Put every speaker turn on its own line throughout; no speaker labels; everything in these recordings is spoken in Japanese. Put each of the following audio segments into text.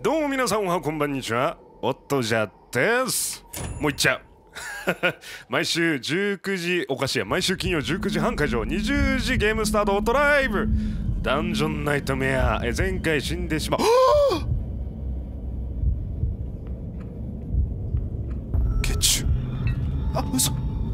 どうも皆さんおはこんばんにちは、おっとじゃです。もういっちゃう毎週19時おかしいや、毎週金曜19時半会場、20時ゲームスタートオットライブダンジョンナイトメア。前回死んでしまう血中、あ、嘘。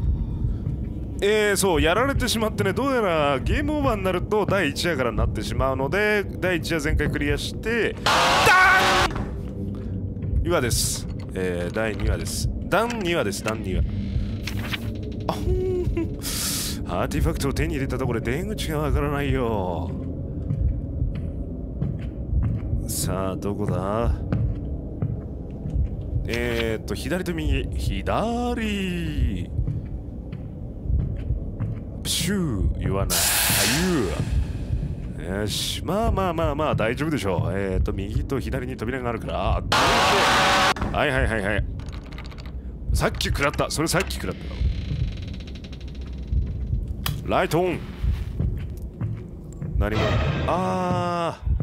そうやられてしまってね、どうやらゲームオーバーになると第1夜からなってしまうので、第1夜前回クリアしてダン2話です。第2話です。ダン2話です。ダン2話。あほんアーティファクトを手に入れたところで出口がわからないよ。さあどこだ。左と右。左プシュー言わない。あ、言うわ。よし、まあまあまあまあ大丈夫でしょう。右と左に扉があるから、はいはいはいはい。さっき食らった。それさっき食らったの。ライトオン。何も。ああ。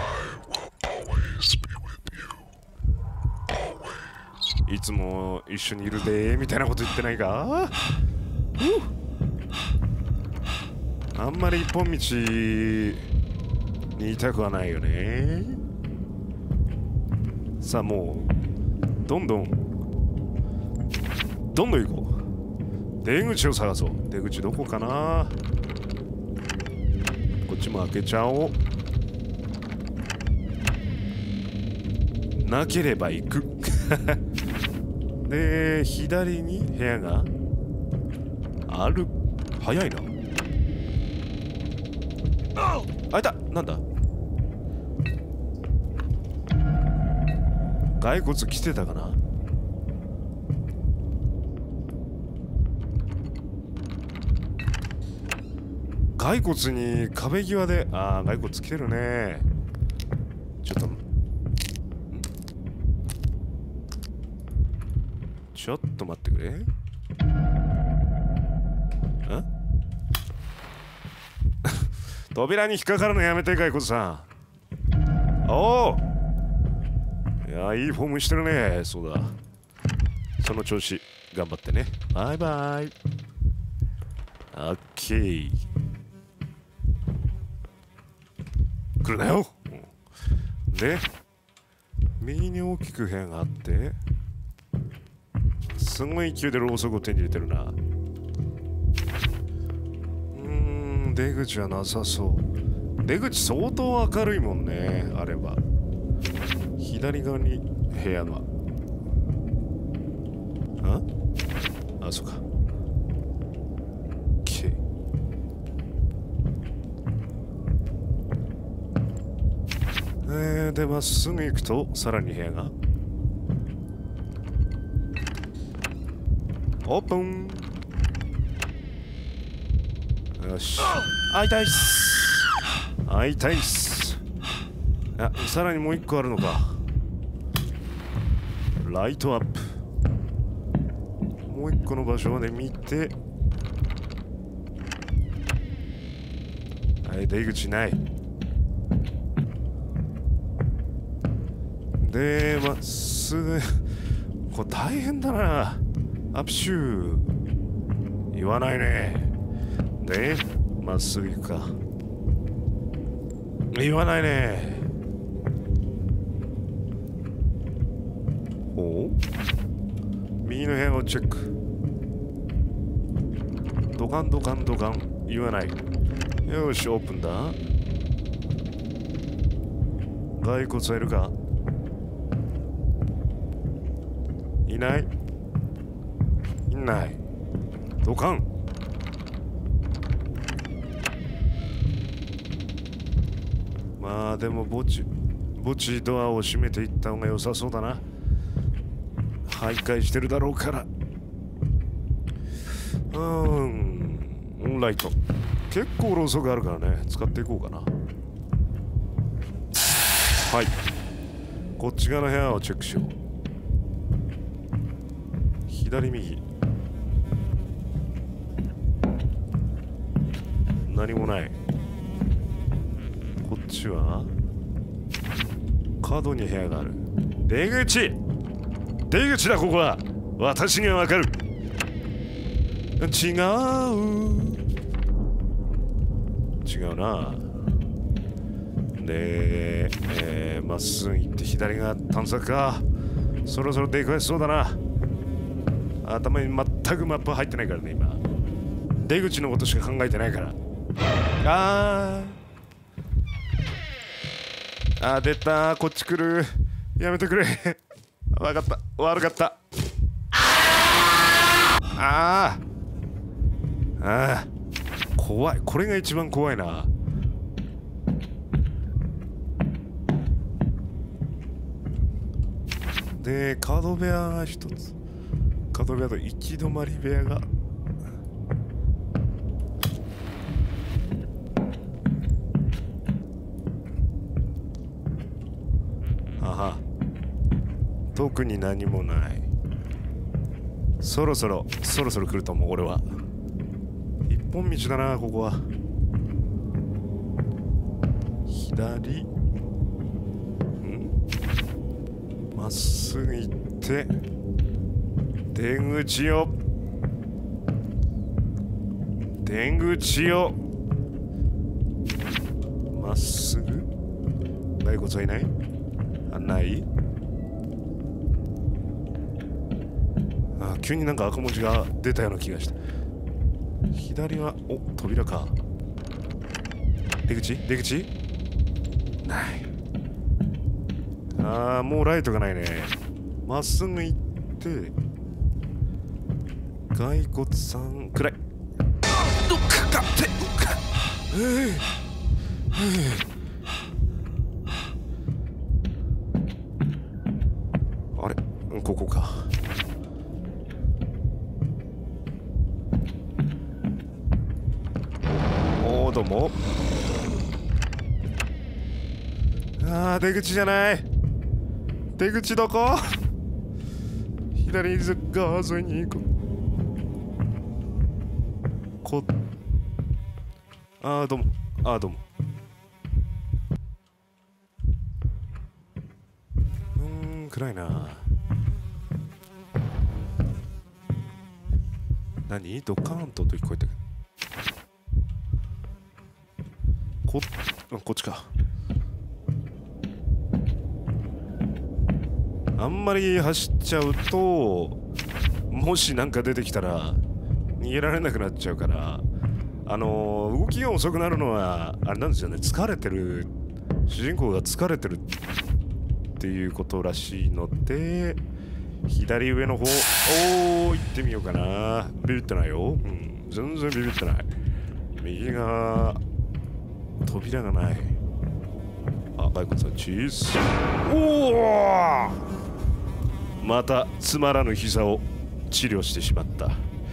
いつも一緒にいるでみたいなこと言ってないか。あんまり一本道にいたくはないよね。さあもうどんどん行こう。出口を探そう。出口どこかな。こっちも開けちゃおう。なければ行くで左に部屋がある。早いな。あいた。なんだ。骸骨来てたかな。骸骨に壁際で、ああ骸骨来てるね。ちょっと待ってくれ。扉に引っかかるのやめて、骸骨さん。おお、いやいいフォームしてるね。そうだ、その調子頑張ってね。バイバイ。オッケー。来るなよ。で右に大きく部屋があって、すごい勢いでろうそくを手に入れてるな。出口はなさそう。出口相当明るいもんね。あれば左側に部屋が。あ、そうか。 OK。 でまっすぐ行くとさらに部屋がオープン。よし、開いたいっす。開いたいっす。あ、さらにもう一個あるのか。ライトアップ。もう一個の場所まで見て、はい、出口ない。でまっすぐこれ大変だな。アップシュー言わないね。でまっすぐ行くか。言わないね。お右の部屋をチェック。ドカンドカンドカン言わない。よし、オープンだ。骸骨はいるか。いない。いない。ドカン。まあでもぼちドアを閉めていった方が良さそうだな。徘徊してるだろうから。ライト結構ろうそくあるからね、使っていこうかな。はい、こっち側の部屋をチェックしよう。左右何もない。こっちは角に部屋がある。出口だ、ここは。私にはわかる。違うな。で、まっすぐ行って左が探索か。そろそろ出くわしそうだな。頭に全くマップ入ってないからね、今。出口のことしか考えてないから。出た。こっち来る。やめてくれ。わかった。悪かった。怖い。これが一番怖いな。で、角部屋が一つ。角部屋と行き止まり部屋が。特に何もない。そろそろ来ると思う。俺は一本道だな、ここは。左まっすぐ行って出口をまっすぐ。骸骨はいない？ない？急になんか赤文字が出たような気がした。左は扉か。出口ない。もうライトがないね。まっすぐ行って骸骨さんくらい。あれ、ここか。どうも。出口じゃない。出口どこ？左側沿いに行く。どうも。暗いな。何？ドカーンと音聞こえたけど。こっちか。あんまり走っちゃうと、もしなんか出てきたら逃げられなくなっちゃうから、動きが遅くなるのはあれなんですよね。疲れてる、主人公が疲れてるっていうことらしいので、左上の方行ってみようかな。ビビってないよ。全然ビビってない。右が扉がない。骸骨はチーズ。またつまらぬ膝を治療してしまった。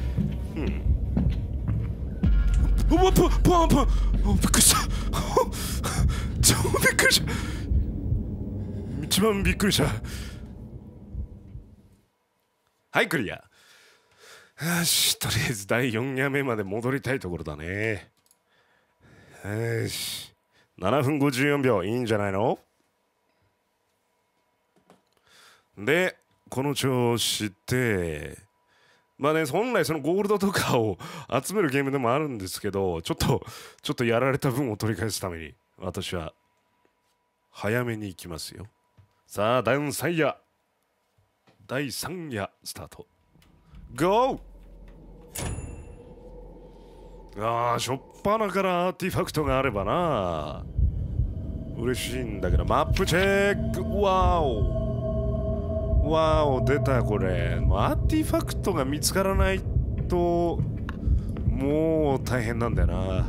パンびっくりした。超びっくりした。一番びっくりした。はい、クリア。よし、とりあえず第4夜目まで戻りたいところだね。よし、7分54秒いいんじゃないの？で、この調子で、まあね、本来そのゴールドとかを集めるゲームでもあるんですけど、ちょっとやられた分を取り返すために私は早めに行きますよ。さあ、第3夜スタート。ゴー！しょっぱなからアーティファクトがあればな、嬉しいんだけど。マップチェック。わお出た。これアーティファクトが見つからないともう大変なんだよな。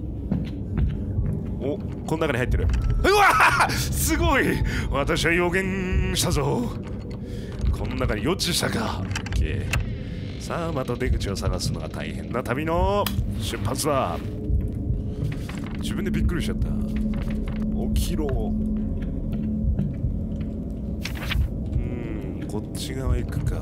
この中に入ってる。うわすごい。私は予言したぞ。この中に予知したか。さあ、また出口を探すのが大変な旅の出発だ。自分でびっくりしちゃった。起きろ。こっち側行くか。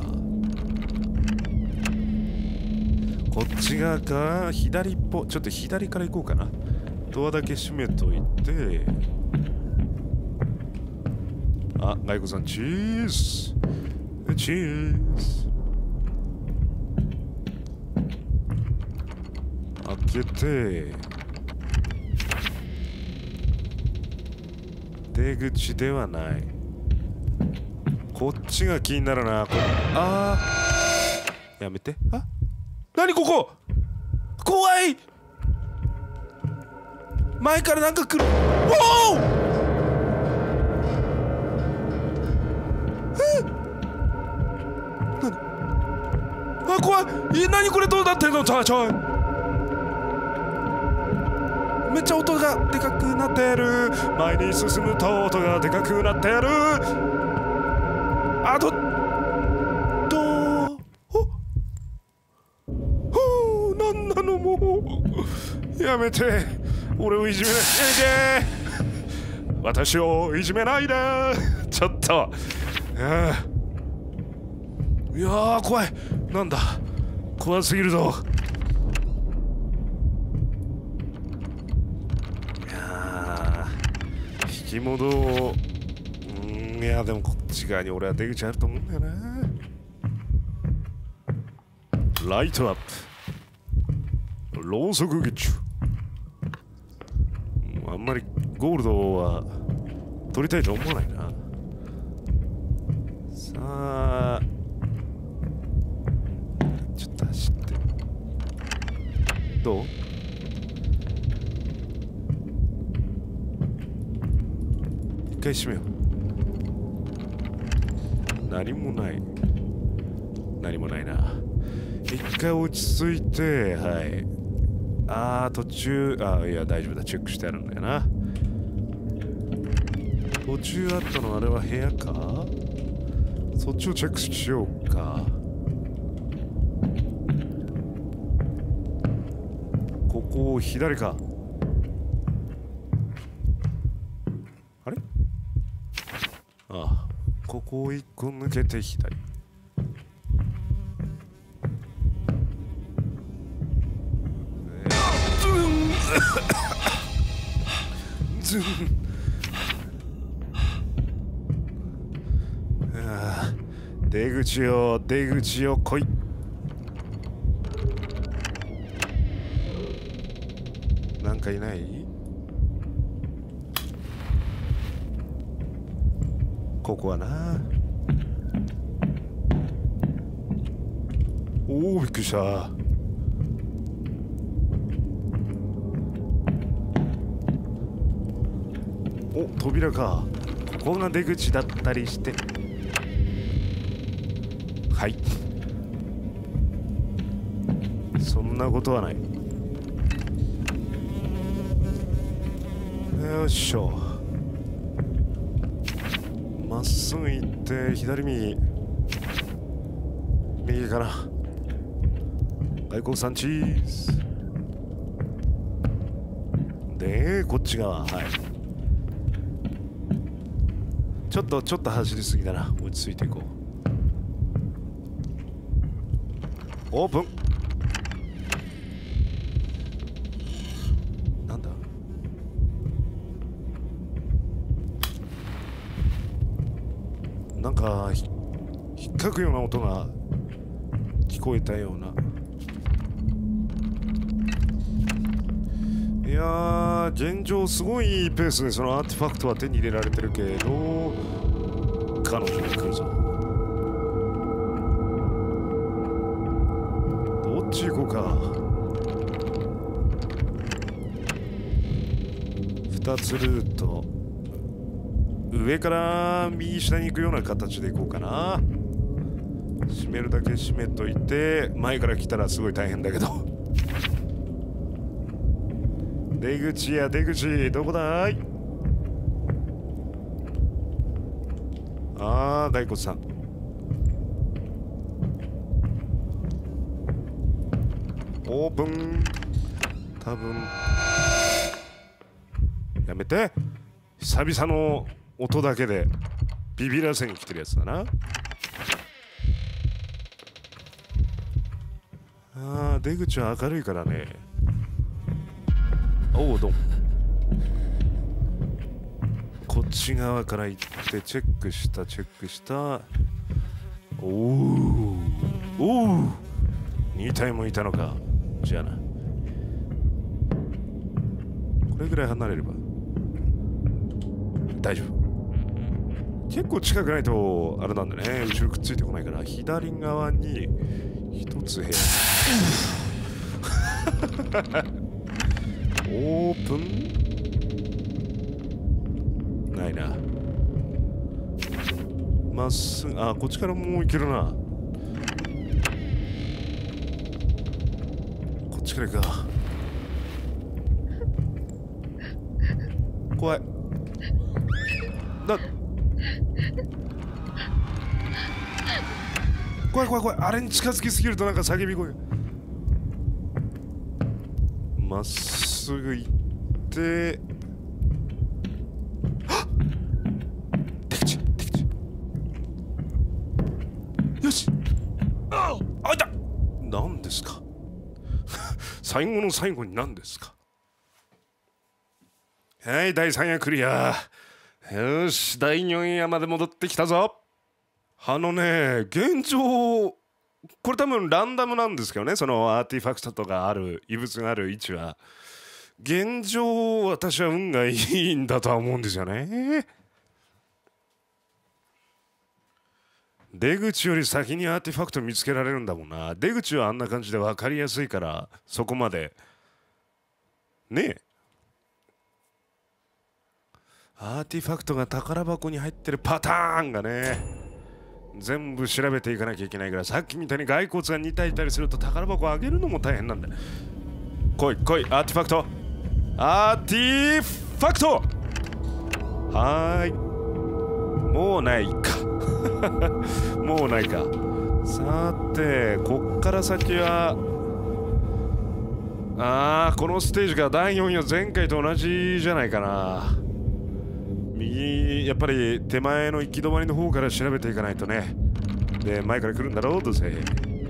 こっち側か。左っぽ。ちょっと左から行こうかな。ドアだけ閉めといて。 あ、外国さんチーズチーズ開けて出口ではない。こっちが気になるな。あーやめて。あ、何ここ怖い。前からなんか来る。おおあ、怖い。何これどうなってんの。ちょいめっちゃ音がでかくなってる。前に進むと音がでかくなってる。あとなんなのもうやめて。俺をいじめないで。私をいじめないで。ちょっといやー怖い。なんだ怖すぎるぞ。いや引き戻をいやでもこっち側に俺は出口あると思うんだよな。ライトアップろうそくゲッチュ。あんまりゴールドは取りたいと思わないな。さあちょっと走ってどう。一回閉めよう。何もない何もないな。一回落ち着いて。はい。途中いや大丈夫だ。チェックしてあるんだよな。途中あったのあれは部屋か。そっちをチェックしようか。ここ左か。あれここを一個抜けて左。出口を来い。なんかいない。ここはな。おおびっくりした。お扉か。ここが出口だったりして。はい。そんなことはない。よっしょ。まっすぐ行って左右かな。外国産チーズでこっち側。はい。ちょっと走りすぎだな。落ち着いていこう。オープン。なんだ。なんか引っかくような音が聞こえたような。いやー現状すごいいいペースでそのアーティファクトは手に入れられてるけど、彼女が来るぞ。どっち行こうか。2つルート。上から右下に行くような形で行こうかな。閉めるだけ閉めといて、前から来たらすごい大変だけど。出口や出口、どこだい。骸骨さん。オープン。多分やめて。久々の音だけでビビらせに来てるやつだな。出口は明るいからね。おうどん。こっち側から行ってチェックしたおお2体もいたのか。じゃあな、これぐらい離れれば大丈夫。結構近くないとあれなんだね、後ろくっついてこないから。左側に一つ部屋オープンないな。まっすぐ、あ、こっちからもう行けるな。こっちから行くか。怖い。怖い。あれに近づきすぎるとなんか叫び声。まっすぐ行って、よし。あ、いた。何ですか最後の最後に何ですか。はい、第3夜クリア。よし、第4夜まで戻ってきたぞ。現状これ多分ランダムなんですけどね、そのアーティファクトとかある異物がある位置は。現状私は運がいいんだとは思うんですよね。出口より先にアーティファクト見つけられるんだもんな。出口はあんな感じで分かりやすいから、そこまでねえ。アーティファクトが宝箱に入ってるパターンがね、全部調べていかなきゃいけないから、さっきみたいに骸骨が2体いたりすると宝箱を開けるのも大変なんだ。来いアーティファクト、アーティファクト。はーい、もうないかもうないか。さてこっから先はこのステージが第4夜前回と同じじゃないかな。右、やっぱり手前の行き止まりの方から調べていかないとね。で、前から来るんだろう、どうせ。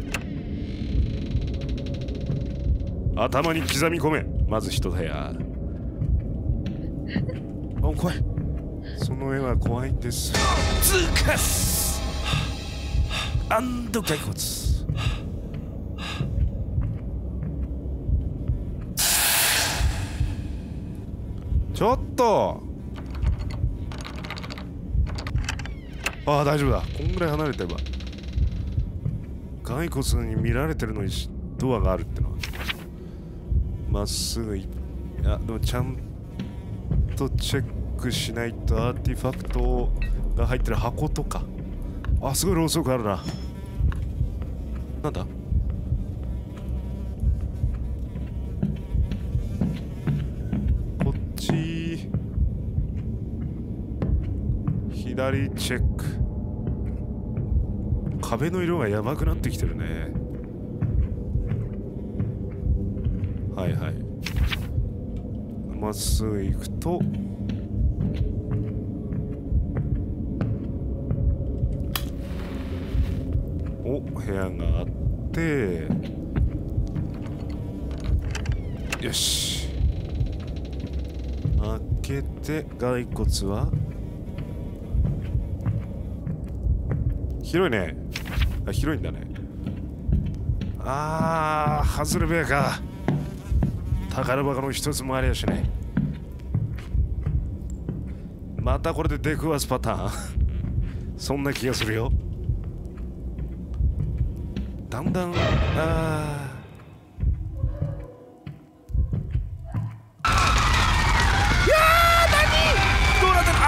頭に刻み込め。まず一部屋。お、怖い。その絵は怖いんです。通過アンド骸骨。ちょっと大丈夫だ。こんぐらい離れてれば。骸骨に見られてるのにドアがあるってのは。まっすぐでもちゃんとチェックしないとアーティファクトが入ってる箱とか。すごいろうそくあるな。なんだ。こっち左チェック。壁の色がやばくなってきてるね。はいはい。まっすぐ行くと部屋があって、よし。開けて骸骨は広いね。広いんだね。外れ部屋か。宝箱の一つもありゃしない。またこれで出くわすパターンそんな気がするよ。だんだん何どうなってる。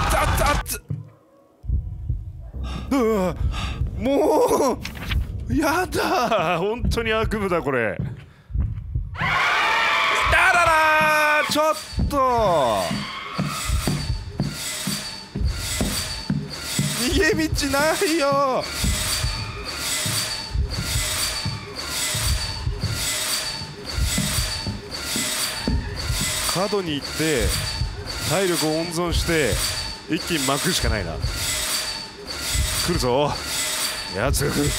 もうやだ。本当に悪夢だこれ。ちょっと逃げ道ないよ。角に行って体力を温存して一気に巻くしかないな。来るぞ、やつが来る。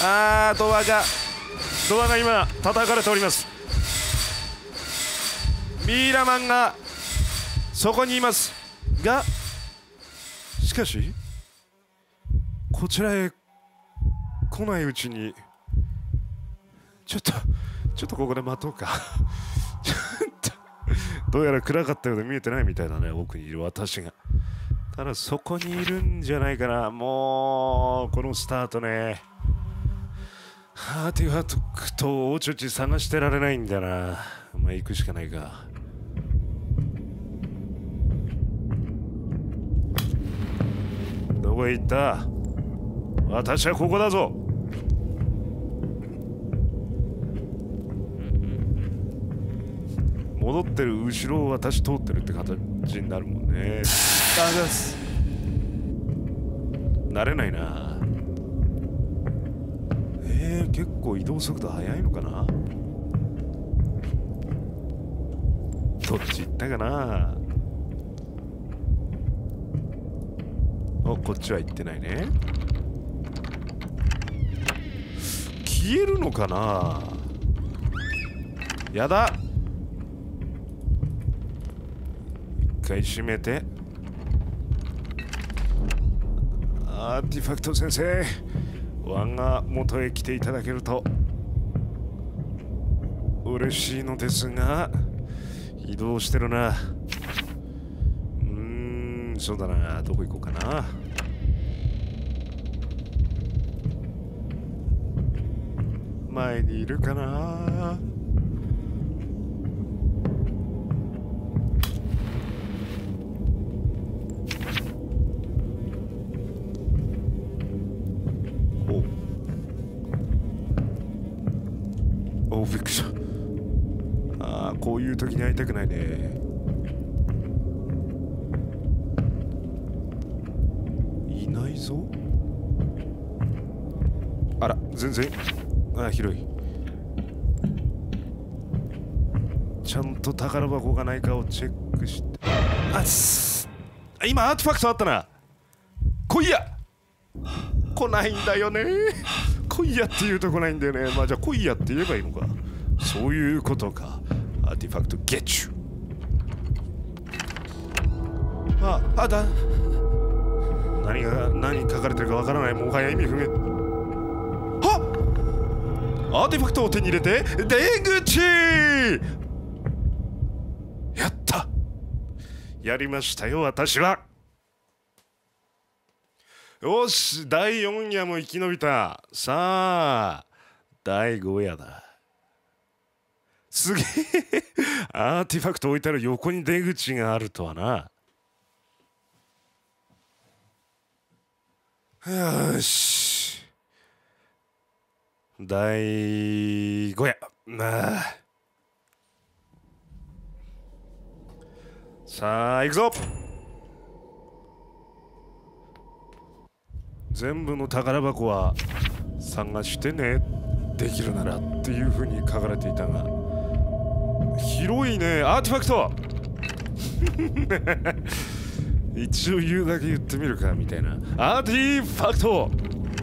ドアが今叩かれております。 ミイラマンがそこにいますが、しかしこちらへ来ないうちにちょっとここで待とうかちょっとどうやら暗かったようで見えてないみたいだね、奥にいる私が。ただそこにいるんじゃないかな。もうこのスタートね、アーティファクトをおちょち探してられないんだな。まあ行くしかないか。どこへ行った？私はここだぞ。戻ってる後ろを私通ってるって形になるもんね。慣れないな。結構移動速度速いのかな。どっち行ったかな。お、こっちは行ってないね。消えるのかな。やだ。一回閉めて。アーティファクト先生、我が元へ来ていただけると嬉しいのですが、移動してるな。そうだな。どこ行こうかな。前にいるかな。お、びっくりした。ああ、こういう時に会いたくないね。いないぞ。あら、全然。ああ、広い。ちゃんと宝箱がないかをチェックして。今アーティファクトあったな。来いや。来ないんだよね。来いやって言うと来ないんだよね。まあじゃあ来いやって言えばいいのか。そういうことか。アーティファクトゲッチュ。だ。何書かれてるかわからない。もはや意味不明。アーティファクトを手に入れて出口。やった。やりましたよ、私は。よし、第4夜も生き延びた。さあ、第5夜だ。すげえ。アーティファクト置いてある横に出口があるとはな。よし。第5夜。さあ、行くぞ。全部の宝箱は探してね、できるならっていう風に書かれていたが、広いね。アーティファクト一応言うだけ言ってみるかみたいな。アーティファクト。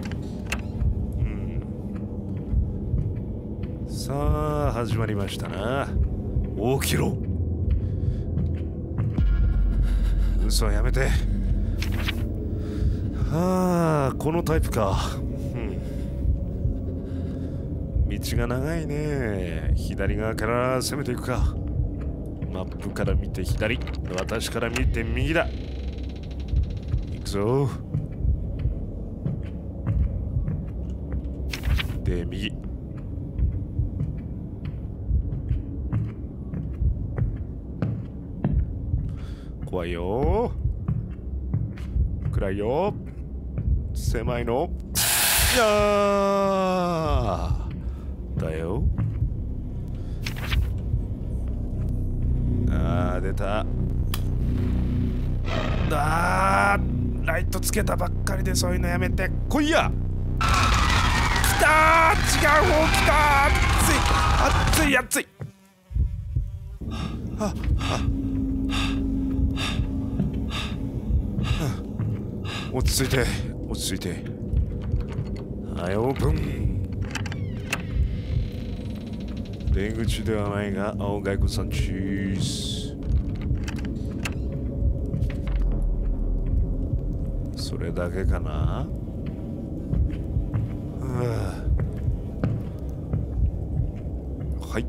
さあ始まりましたな。起きろ。嘘はやめて。このタイプか。道が長いね。左側から攻めていくか。マップから見て左、私から見て右だ。行くぞ。で右。怖いよ。暗いよ。狭いの。いやーだよ。出た。ライトつけたばっかりでそういうのやめて来いや。来たー。違う方来た。熱い熱い。落ち着いて落ち着いて。はい、オープン。 出口ではないが、青外国産チーズ。それだけかな。はい。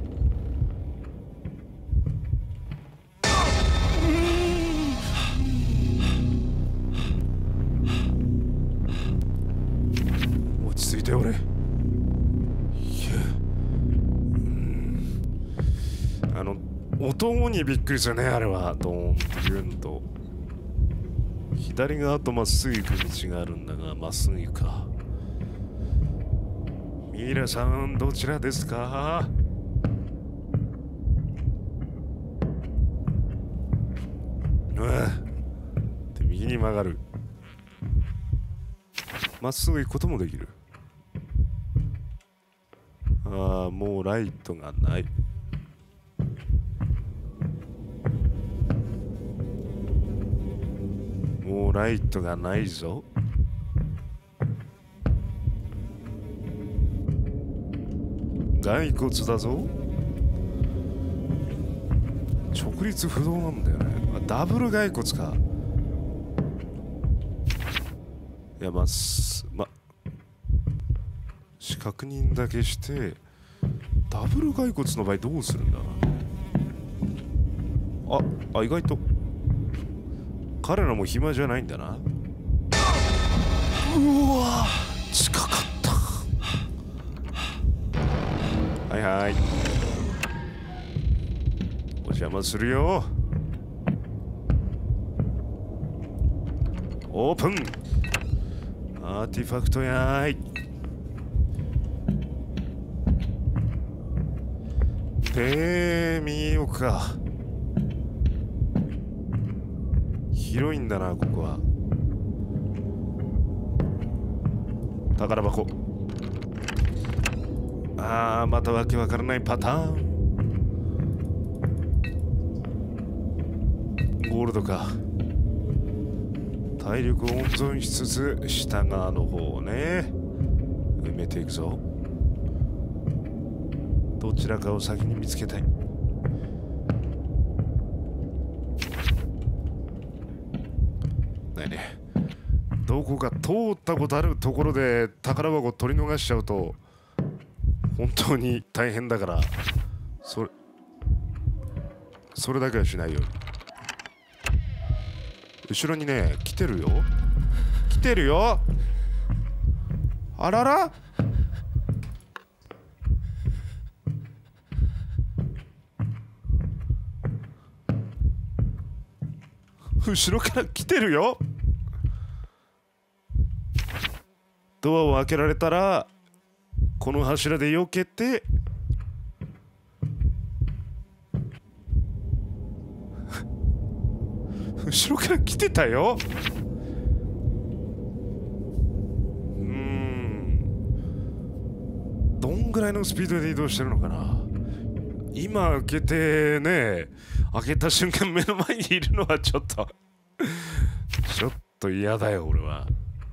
落ち着いて俺。音にびっくりするね、あれは。ドーンって言うんと。左側とまっすぐ行く道があるんだが、まっすぐ行くか。ミイラさん、どちらですか？で、右に曲がる。まっすぐ行くこともできる。ああ、もうライトがない。もうライトがないぞ。骸骨だぞ。直立不動なんだよね。ダブル骸骨か。いや、確認だけしてダブル骸骨の場合どうするんだ。意外と彼らも暇じゃないんだな。うわ、近かった。はいはい、お邪魔するよ。オープン。アーティファクトやーい。で見ようか。広いんだな、ここは。宝箱。またわけわからないパターン。ゴールドか。体力を温存しつつ下側の方をね埋めていくぞ。どちらかを先に見つけたい。ねえねえ、どこか通ったことあるところで宝箱取り逃しちゃうと本当に大変だから、それだけはしないように。後ろにね来てるよ、来てるよ。あらら、後ろから来てるよ。ドアを開けられたらこの柱で避けて後ろから来てたよ。どんぐらいのスピードで移動してるのかな。今開けてね、開けた瞬間目の前にいるのはちょっと嫌だよ俺は。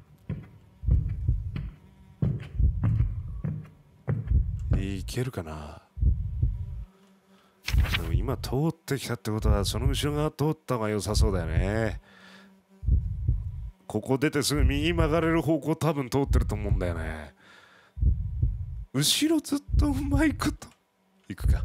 いけるかな。でも今通ってきたってことはその後ろ側通った方が良さそうだよね。ここ出てすぐ右曲がれる方向多分通ってると思うんだよね。後ろずっとうまいこと行くか。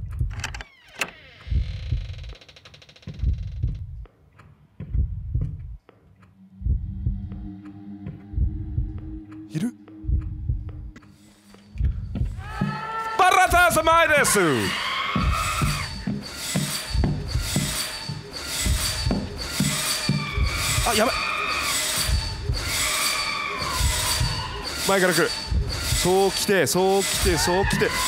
いる？バラター様です。やばい、前から来る。そう来て、そう来て、そう来て、ひ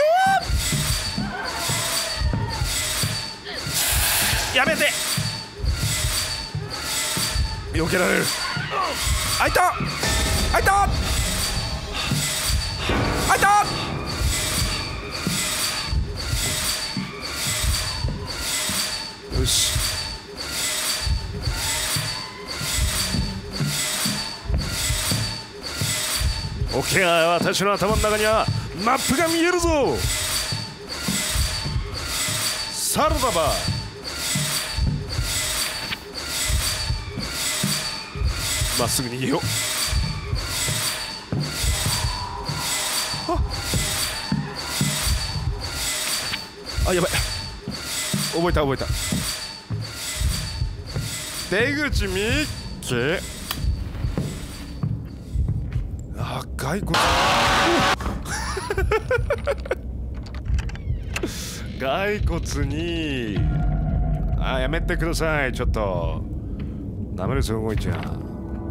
ょー、やめて、避けられる。あいた、あいた、あいた。よし、オッケー。私の頭の中にはマップが見えるぞ。 サルダバまっすぐ逃げよう。あ、やばい。覚えた覚えた。出口ミッキー。あ、骸骨骸骨に。あ、やめてください。ちょっとダメですよ、動いちゃう。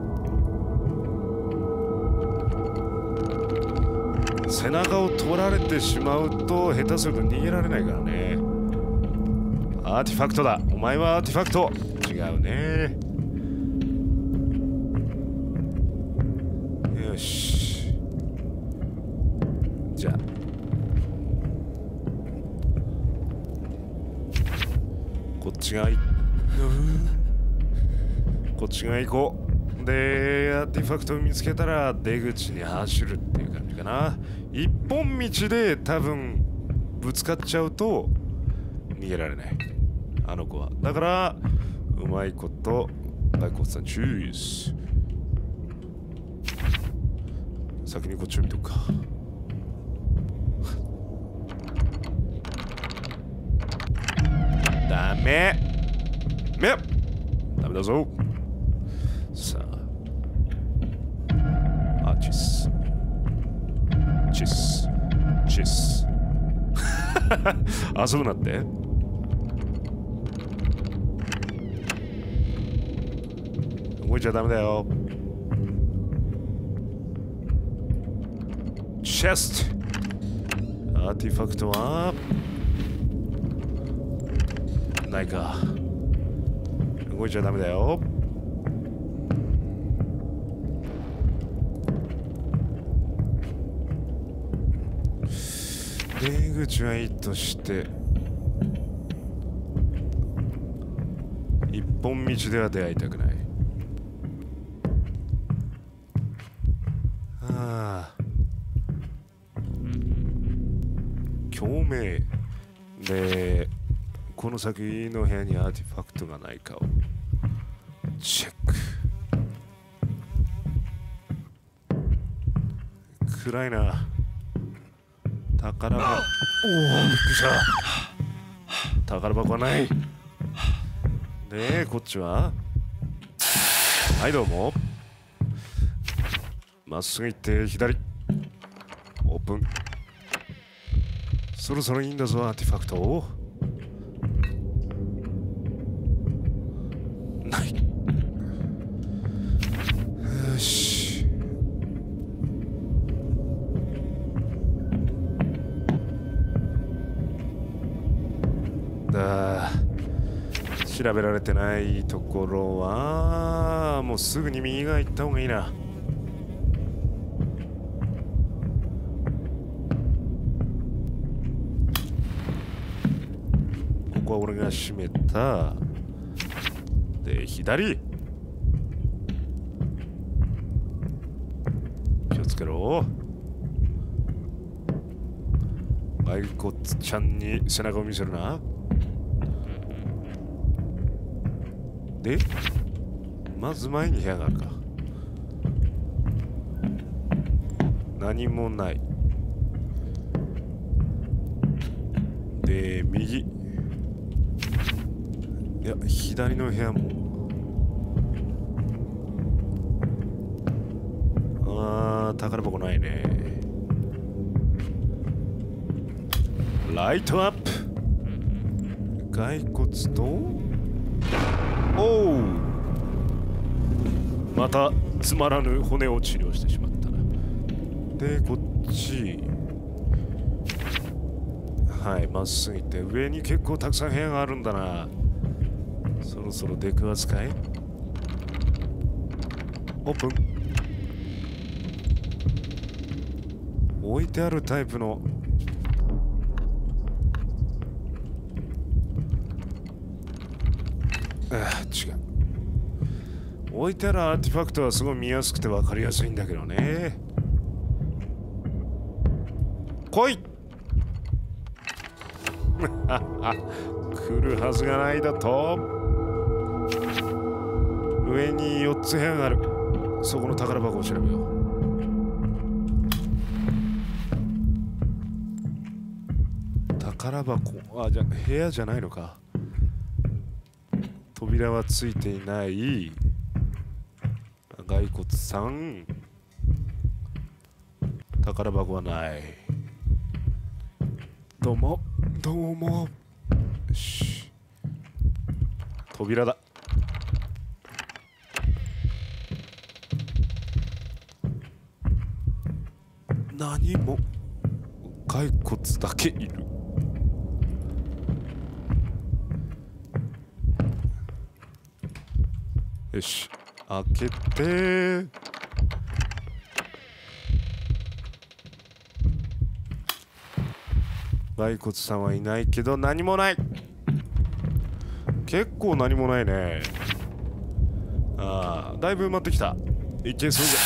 背中を取られてしまうと下手すると逃げられないからね。アーティファクトだ。お前はアーティファクト。違うね。よし、じゃあこっち側こっち側行こう。でアーティファクトを見つけたら出口に走るっていう感じかな。一本道で多分ぶつかっちゃうと逃げられない、あの子は。だからうまいこと大骨さんチュース。先にこっちを見とくか。ダメダメだぞ。さあ、あ、チスチスチス遊ぶなって。動いちゃダメだよ。チェスト。アーティファクトはないか。動いちゃダメだよ。出口はいいとして一本道では出会いたくない。ああ、共鳴でこの先の部屋にアーティファクトがないかをチェック。暗いな。宝箱。おお、びっくりした。宝箱はない。でこっちははい、どうも。まっすぐ行って左オープン。そろそろいいんだぞ、アーティファクト。ない。よし、調べられてないところはもうすぐに右側行った方がいいな。ここは俺が閉めた。で左気をつけろ。骸骨ちゃんに背中を見せるな。でまず前に部屋があるか。何もない。で右、いや左の部屋も、あー宝箱ないね。ライトアップ。骸骨とおう、またつまらぬ骨を治療してしまったな。でこっち、はい、まっすぐ行って上に結構たくさん部屋があるんだな。そろそろ出くわすかい。オープン。置いてあるタイプの違う。置いてあるアーティファクトはすごい見やすくて分かりやすいんだけどね。来い。 来るはずがないだと。上に4つ部屋がある。そこの宝箱を調べよう。宝箱、あ、じゃあ部屋じゃないのか。扉はついていない。骸骨さん。宝箱はない。どうもどうも。よし、扉だ。何も骸骨だけいる。よし、開けて。骸骨さんはいないけど何もない。結構何もないね。ああ、だいぶ埋まってきた。いけそう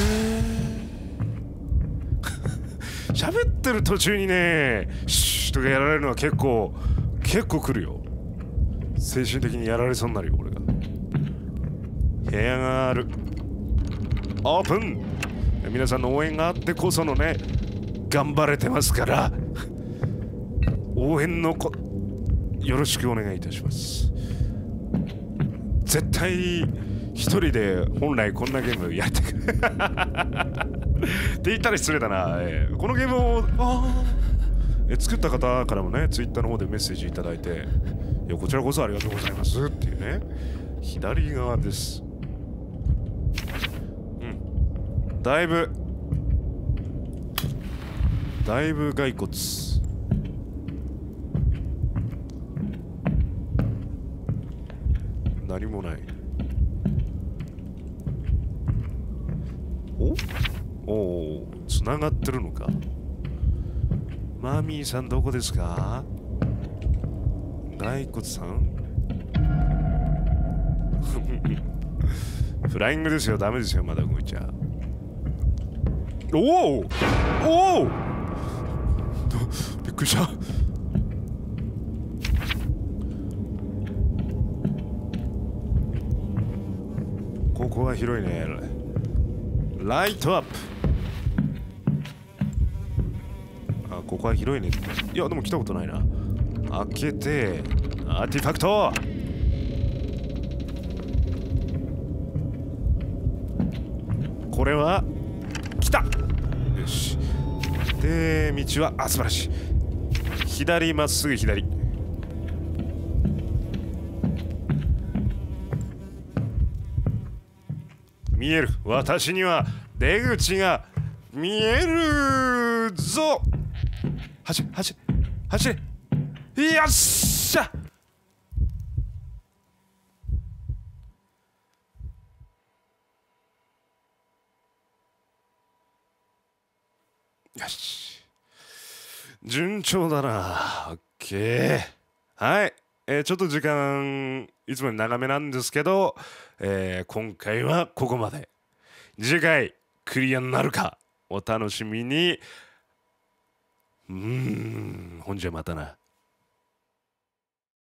じゃ喋ってる途中にね、シューとかやられるのは結構来るよ。精神的にやられそうになるよ俺が。部屋がある。オープン。皆さんの応援があってこそのね、頑張れてますから応援のよろしくお願いいたします。絶対一人で本来こんなゲームやってくるって言ったら失礼だな。このゲームを作った方からもね、ツイッターの方でメッセージいただいて、いやこちらこそありがとうございますっていうね。左側です。だいぶ骸骨。何もない。お、つながってるのか。マミーさんどこですか。骸骨さんフライングですよ。ダメですよ、まだ動いちゃ。おおびっくりした。ここは広いね。ライトアップ。あ、ここは広いね。いやでも来たことないな。開けてアーティファクト。これは来た。よし。で道は素晴らしい。左まっすぐ左。見える。私には出口が見えるぞ。走れ。よっしゃ。よし、順調だな。オッケー。はい、ちょっと時間いつもより長めなんですけど、今回はここまで。次回クリアになるかお楽しみに。ほんじゃまたな。